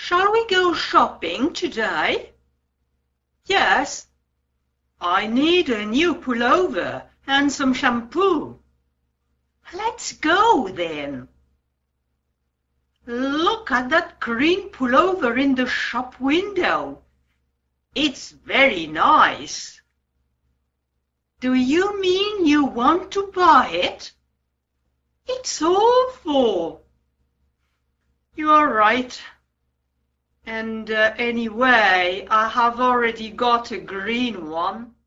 Shall we go shopping today? Yes. I need a new pullover and some shampoo. Let's go then. Look at that green pullover in the shop window. It's very nice. Do you mean you want to buy it? It's awful. You're right. And anyway, I have already got a green one.